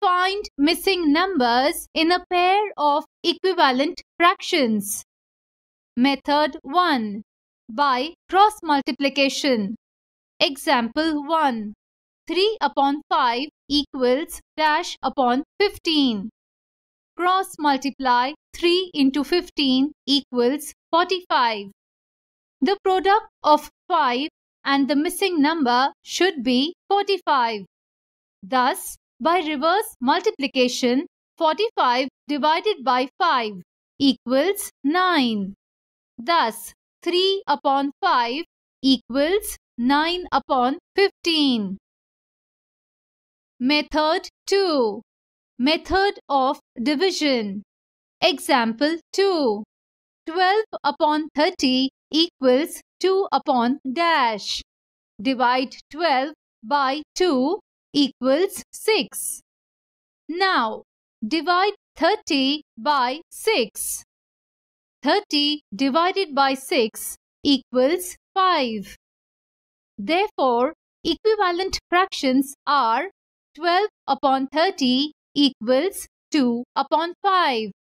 find missing numbers in a pair of equivalent fractions. Method 1. By cross multiplication. Example 1. 3 upon 5 equals dash upon 15. Cross multiply 3 into 15 equals 45. The product of 5 and the missing number should be 45. Thus, by reverse multiplication, 45 divided by 5 equals 9. Thus, 3 upon 5 equals 9 upon 15. Method 2. Method of division. Example 2. 12 upon 30 equals 2 upon dash. Divide 12 by 2 equals 6. Now, divide 30 by 6. 30 divided by 6 equals 5. Therefore, equivalent fractions are 12 upon 30 equals 2 upon 5.